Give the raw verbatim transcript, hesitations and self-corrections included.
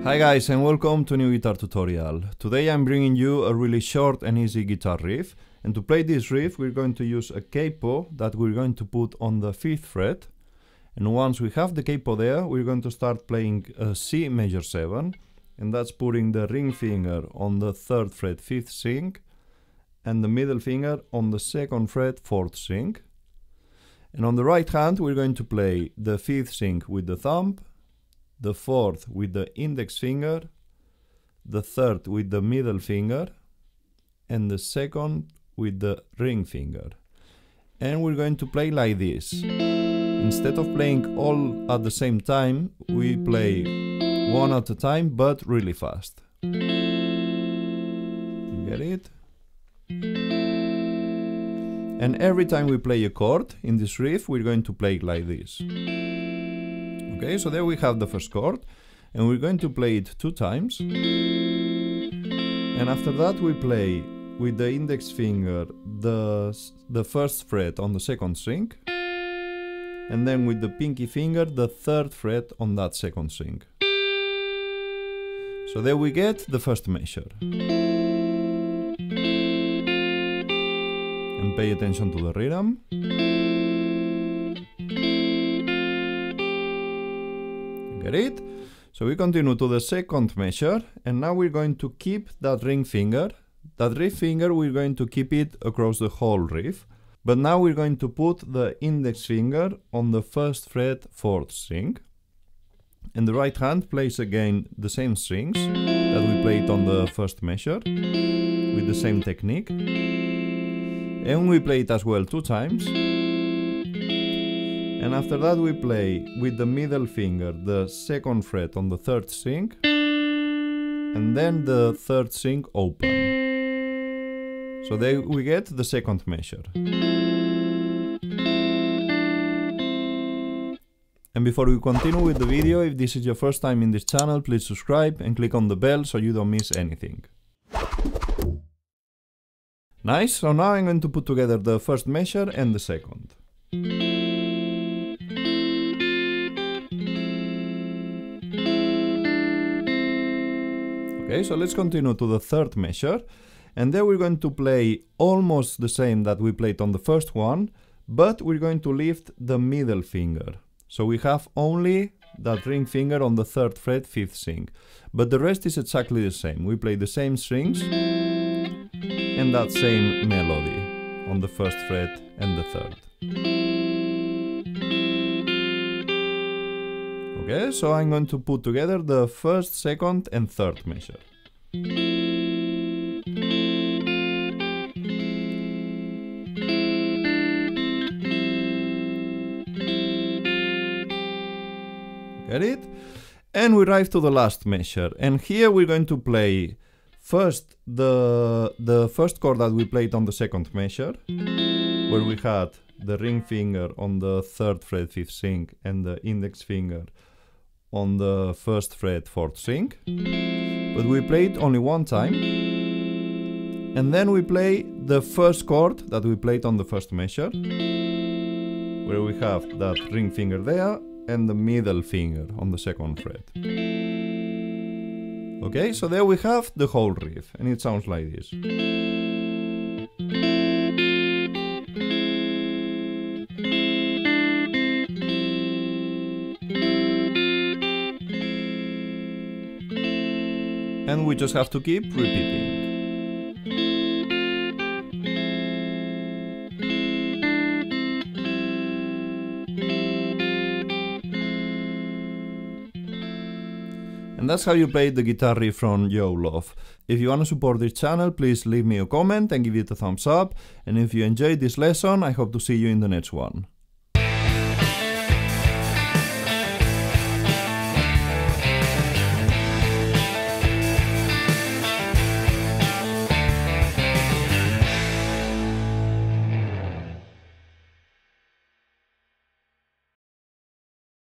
Hi guys and welcome to a new guitar tutorial. Today I'm bringing you a really short and easy guitar riff, and to play this riff we're going to use a capo that we're going to put on the fifth fret, and once we have the capo there we're going to start playing a C major seven, and that's putting the ring finger on the third fret fifth string and the middle finger on the second fret fourth string. And on the right hand we're going to play the fifth string with the thumb, the fourth with the index finger, the third with the middle finger, and the second with the ring finger. And we're going to play like this. Instead of playing all at the same time, we play one at a time, but really fast. You get it? And every time we play a chord in this riff, we're going to play it like this. Okay, so there we have the first chord, and we're going to play it two times. And after that we play with the index finger the, the first fret on the second string, and then with the pinky finger the third fret on that second string. So there we get the first measure. And pay attention to the rhythm. Get it? So we continue to the second measure, and now we're going to keep that ring finger. That ring finger we're going to keep it across the whole riff, but now we're going to put the index finger on the first fret fourth string, and the right hand plays again the same strings that we played on the first measure with the same technique. And we play it as well two times. And after that we play with the middle finger the second fret on the third string, and then the third string open. So there we get the second measure. And before we continue with the video, if this is your first time in this channel, please subscribe and click on the bell so you don't miss anything. Nice, so now I'm going to put together the first measure and the second. Okay, so let's continue to the third measure, and there we're going to play almost the same that we played on the first one, but we're going to lift the middle finger. So we have only that ring finger on the third fret fifth string, but the rest is exactly the same. We play the same strings and that same melody on the first fret and the third. Okay, so I'm going to put together the first, second and third measure. Get it? And we arrive to the last measure, and here we're going to play first the, the first chord that we played on the second measure, where we had the ring finger on the third fret fifth string and the index finger on the first fret fourth string, but we play it only one time, and then we play the first chord that we played on the first measure, where we have that ring finger there and the middle finger on the second fret. Okay, so there we have the whole riff, and it sounds like this. And we just have to keep repeating. And that's how you play the guitar riff from Yo Love. If you want to support this channel, please leave me a comment and give it a thumbs up. And if you enjoyed this lesson, I hope to see you in the next one.